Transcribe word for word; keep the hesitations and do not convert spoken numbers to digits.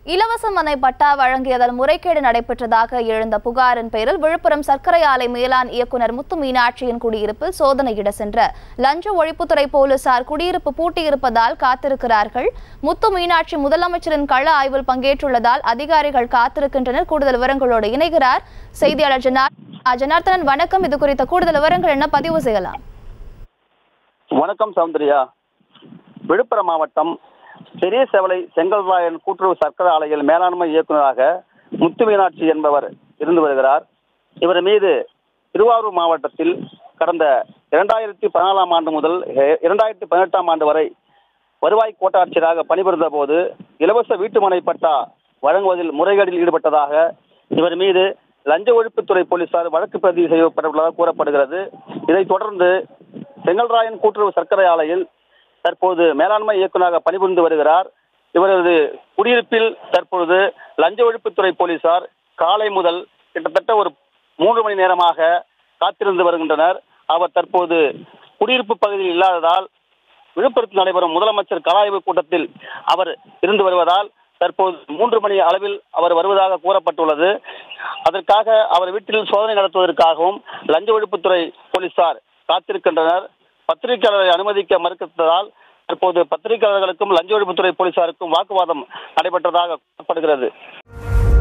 இலவச மனை பட்டா வழங்கியதில் முறைகேடு நடைபெற்றதாக எழுந்த புகாரின் பேரில் விழுப்புரம் சர்க்கரை ஆலை மேலாண் இயக்குநர் முத்து மீனாட்சியின் குடியிருப்பில் சோதனையிட சென்ற லஞ்ச ஒழிப்புத்துறை போலீசார் குடியிருப்பு பூட்டியிருப்பதால் காத்திருக்கிறார்கள். முத்து மீனாட்சி முதலமைச்சரின் கள ஆய்வில் பங்கேற்றுள்ளதால் அதிகாரிகள் காத்திருக்கின்றனர். கூடுதல் விவரங்களோடு இணைகிறார் செய்தியாளர் ஜனார்த்தனன். வணக்கம். இது குறித்த கூடுதல் விவரங்கள் என்ன பதிவு செய்யலாம்? வணக்கம் சௌந்தர்யா. விழுப்புரம் மாவட்டம் பெரிய செவலை செங்கல்ராயன் கூட்டுறவு சர்க்கரை ஆலையில் மேலாண்மை இயக்குநராக முத்து மீனாட்சி என்பவர் இருந்து வருகிறார். இவர் மீது திருவாரூர் மாவட்டத்தில் கடந்த இரண்டாயிரத்தி பதினாலாம் ஆண்டு முதல் இரண்டாயிரத்தி பதினெட்டாம் ஆண்டு வரை வருவாய் கோட்டாட்சியராக பணிபுரிந்த போது இலவச வீட்டுமனை பட்டா வழங்குவதில் முறைகேடில் ஈடுபட்டதாக இவர் மீது லஞ்ச ஒழிப்புத்துறை போலீசார் வழக்கு பதிவு செய்யப்பட்டுள்ளதாக கூறப்படுகிறது. இதைத் தொடர்ந்து செங்கல்ராயன் கூட்டுறவு சர்க்கரை ஆலையில் தற்போது மேலாண்மை இயக்குநராக பணிபுரிந்து வருகிறார். இவரது குடியிருப்பில் தற்பொழுது லஞ்ச ஒழிப்புத்துறை போலீசார் காலை முதல் கிட்டத்தட்ட ஒரு மூன்று மணி நேரமாக காத்திருந்து வருகின்றனர். அவர் தற்போது குடியிருப்பு பகுதியில் இல்லாததால் விழுப்புரத்தில் நடைபெறும் முதலமைச்சர் கள ஆய்வு கூட்டத்தில் அவர் இருந்து வருவதால் தற்போது மூன்று மணி அளவில் அவர் வருவதாக கூறப்பட்டுள்ளது. அதற்காக அவர் வீட்டில் சோதனை நடத்துவதற்காகவும் லஞ்ச ஒழிப்புத்துறை போலீசார் காத்திருக்கின்றனர். பத்திரிகையாளரை அனுமதிக்க மறுத்ததால் தற்போது பத்திரிகையாளர்களுக்கும் லஞ்ச ஒழிப்புத்துறை போலீசாருக்கும் வாக்குவாதம் நடைபெற்றதாக கூறப்படுகிறது.